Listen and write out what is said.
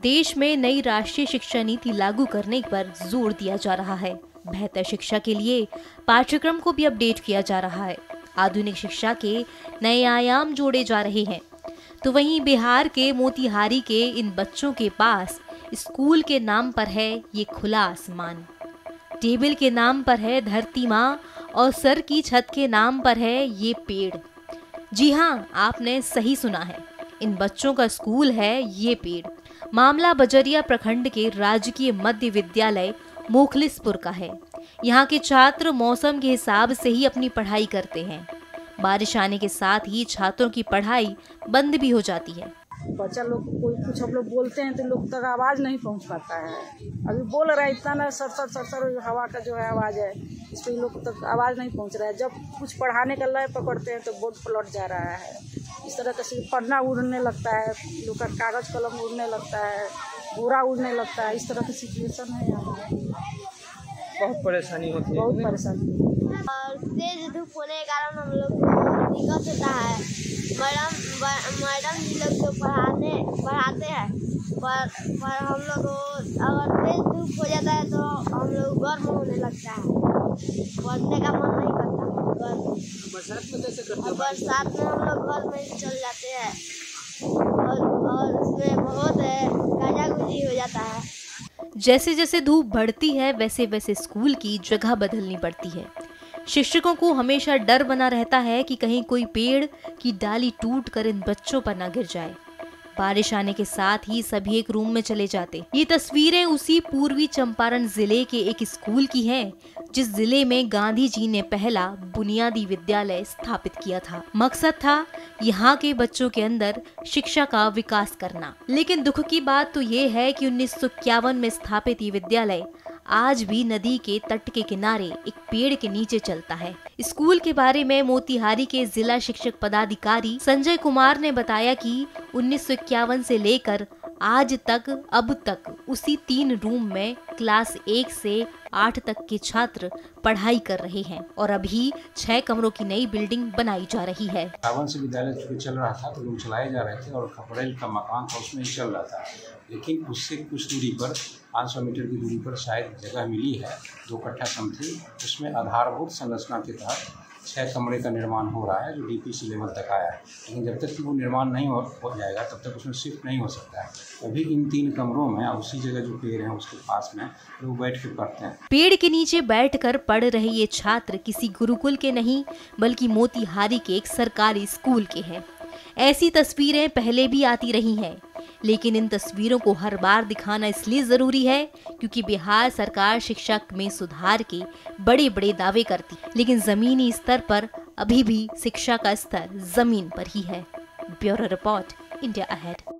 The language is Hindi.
देश में नई राष्ट्रीय शिक्षा नीति लागू करने पर जोर दिया जा रहा है। बेहतर शिक्षा के लिए पाठ्यक्रम को भी अपडेट किया जा रहा है। आधुनिक शिक्षा के नए आयाम जोड़े जा रहे हैं। तो वहीं बिहार के मोतिहारी के इन बच्चों के पास स्कूल के नाम पर है ये खुला आसमान, टेबल के नाम पर है धरती माँ और सर की छत के नाम पर है ये पेड़। जी हाँ, आपने सही सुना है, इन बच्चों का स्कूल है ये पेड़। मामला बजरिया प्रखंड के राजकीय मध्य विद्यालय मोखलिसपुर का है। यहाँ के छात्र मौसम के हिसाब से ही अपनी पढ़ाई करते हैं। बारिश आने के साथ ही छात्रों की पढ़ाई बंद भी हो जाती है। बच्चा लोग कोई कुछ हम लोग बोलते हैं तो लोग तक आवाज़ नहीं पहुंच पाता है। अभी बोल रहा है इतना ना सर हवा का जो है आवाज़ है, इस पर लोग तक आवाज़ नहीं पहुंच रहा है। जब कुछ पढ़ाने का लय पकड़ते हैं तो बोर्ड पलट जा रहा है। इस तरह का सिर्फ पन्ना उड़ने लगता है, लोग का कागज़ कलम उड़ने लगता है, बोरा उड़ने लगता है। इस तरह की सिचुएशन है यहाँ। बहुत परेशानी होती है, बहुत परेशानी। और तेज धूप होने के कारण हम लोग को दिक्कत होता है। मैडम जी लोग जो पढ़ाते हैं पर हम लोग को अगर तेज धूप हो जाता है तो हम लोग गर्म होने लगता है, पढ़ने का मन नहीं करता। बरसात में कैसे करते हो? बरसात में हम लोग घर में ही चल जाते हैं और उसमें बहुत गाजा-गुजी हो जाता है। जैसे जैसे धूप बढ़ती है वैसे वैसे स्कूल की जगह बदलनी पड़ती है। शिक्षकों को हमेशा डर बना रहता है कि कहीं कोई पेड़ की डाली टूटकर इन बच्चों पर न गिर जाए। बारिश आने के साथ ही सभी एक रूम में चले जाते। ये तस्वीरें उसी पूर्वी चंपारण जिले के एक स्कूल की हैं, जिस जिले में गांधी जी ने पहला बुनियादी विद्यालय स्थापित किया था। मकसद था यहाँ के बच्चों के अंदर शिक्षा का विकास करना। लेकिन दुख की बात तो ये है कि 1951 में स्थापित ये विद्यालय आज भी नदी के तट के किनारे एक पेड़ के नीचे चलता है। स्कूल के बारे में मोतिहारी के जिला शिक्षक पदाधिकारी संजय कुमार ने बताया कि 1951 से लेकर आज तक अब तक उसी 3 रूम में क्लास 1 से 8 तक के छात्र पढ़ाई कर रहे हैं और अभी 6 कमरों की नई बिल्डिंग बनाई जा रही है। 51 से विद्यालय चूँकि चल रहा था तो लोग चलाए जा रहे थे और खपरेल का मकान था उसमें ही चल रहा था, लेकिन उससे कुछ दूरी पर 500 मीटर की दूरी पर शायद जगह मिली है 2 कट्ठा समथिंग। उसमें आधारभूत संरचना के तहत 6 कमरे का निर्माण हो रहा है जो डीपीसी लेवल तक आया है। लेकिन जब तक कि वो निर्माण नहीं हो जाएगा तब तक उसमें शिफ्ट नहीं हो सकता है। अभी इन 3 कमरों में उसी जगह जो पेड़ है उसके पास में लोग बैठ के पढ़ते हैं। पेड़ के नीचे बैठकर पढ़ रहे ये छात्र किसी गुरुकुल के नहीं बल्कि मोतिहारी के एक सरकारी स्कूल के हैं। ऐसी तस्वीरें पहले भी आती रही हैं, लेकिन इन तस्वीरों को हर बार दिखाना इसलिए जरूरी है क्योंकि बिहार सरकार शिक्षा में सुधार के बड़े बड़े दावे करती है, लेकिन जमीनी स्तर पर अभी भी शिक्षा का स्तर जमीन पर ही है। Bureau report, India ahead.